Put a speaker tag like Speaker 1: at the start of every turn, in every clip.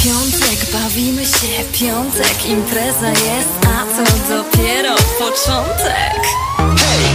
Speaker 1: Piątek, bawimy się, piątek, impreza jest, a to dopiero początek. Hej!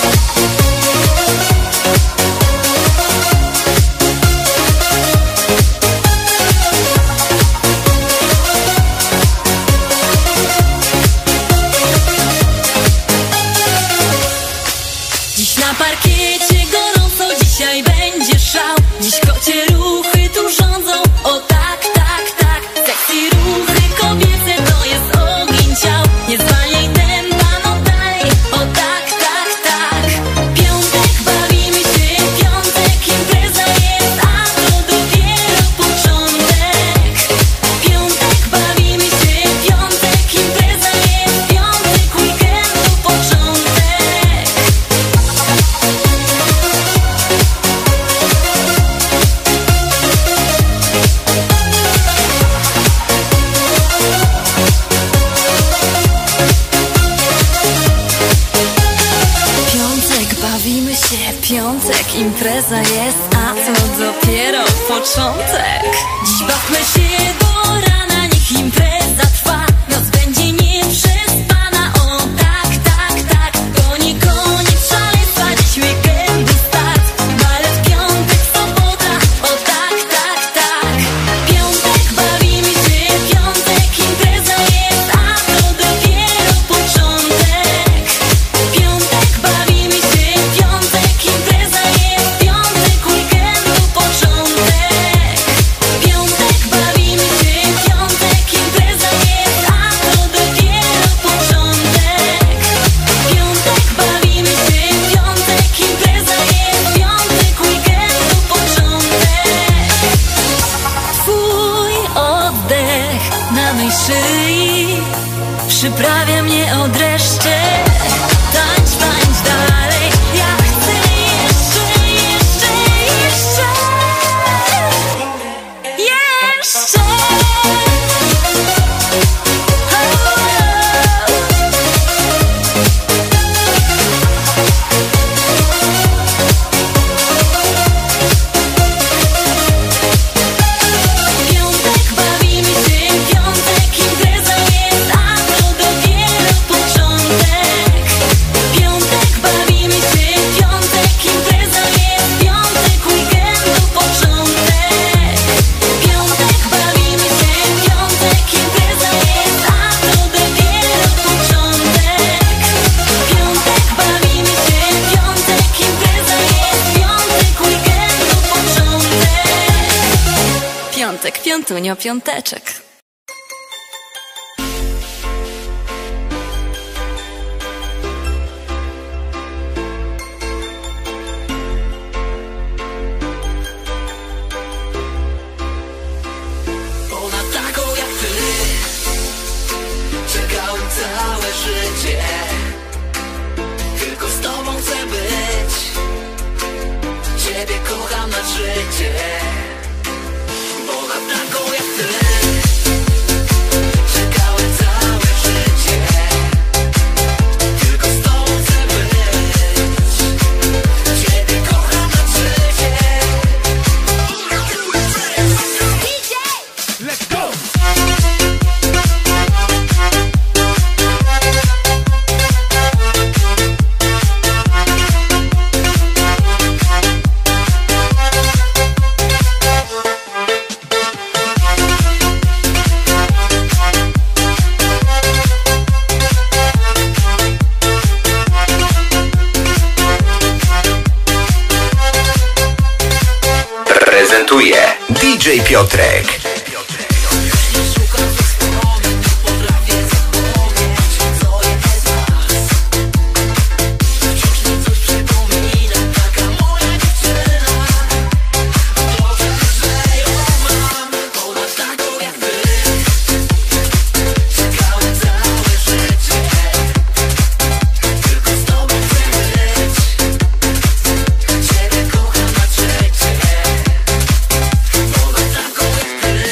Speaker 1: Dziś na parkiecie gorąco, dzisiaj będzie szał. Dziś kocie ruchy tu rządzą, o tak, tak, tak. Sexy ruchy kobiece to jest ogień ciał. Nie zwalniaj tempa, no daj, o tak, tak, tak. Piątek, bawimy się, piątek, impreza jest, a to dopiero początek. Piątek, bawimy się, piątek, impreza jest, piątek, weekendu początek. Bawimy się, piątek, impreza jest, a to dopiero początek. Dziś bawmy się do rana, niech impreza trwa. Noc będzie nieprzespana, o tak, tak, tak. To nie koniec szaleństwa, dziś weekendu start. Balet piątek, sobota, o tak, tak, tak. Piątek, bawimy się, piątek, impreza jest, a to dopiero początek. Piątek, bawimy się, piątek, impreza jest, piątek, weekendu początek. Piątek, bawimy się, piątek, impreza jest, a to dopiero początek. Piątek, bawimy się, piątek, impreza jest, piątek, weekendu początek. Twój oddech na mej szyi przyprawia mnie o dreszcze. Tańcz, tańcz dalej, ja chcę jeszcze, jeszcze, jeszcze, jeszcze. Piątek, bawimy się, piątek, impreza jest, a to dopiero początek. Piątek, bawimy się, piątek, impreza jest, piątek, weekendu początek. Piątek, bawimy się, piątek, impreza jest, a to dopiero początek. Piątek, bawimy się, piątek, impreza jest, piątek, weekendu początek. Piątek, piątunio, piąteczek.
Speaker 2: Ona taką jak ty, czekałem całe życie. Tylko z tobą chcę być, ciebie kocham na życie. Ona taką jak ty, czekałem całe życie. Tylko z tobą chcę być, ciebie kocham na życie. Let's go!
Speaker 3: Prezentuje DJ Piotrek.
Speaker 2: Ciebie kocham na życie. Ona taką jak ty.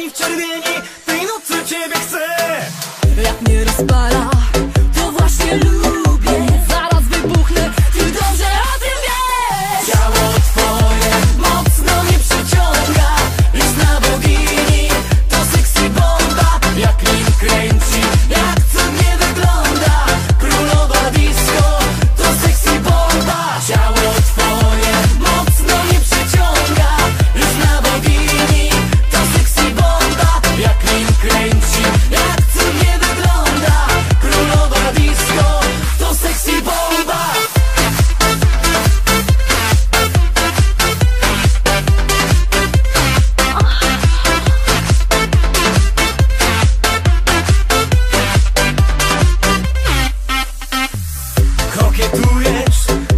Speaker 4: w czerwieni, tej nocy ciebie chcę.
Speaker 1: Jak mnie rozpala, to właśnie lubię. Zaraz wybuchnę, ty dobrze o tym wiesz.
Speaker 4: Ciało twoje mocno mnie przyciąga. Jest na bogini, to sexy bomba. Jak nim kręci, jak cudnie wygląda. Królowa disco, to sexy bomba. Ciało twoje mocno mnie przyciąga. Jest na bogini, to sexy bomba. Jak nim kręci, jak cudnie wygląda. Królowa disco, to sexy bomba. Kokietujesz,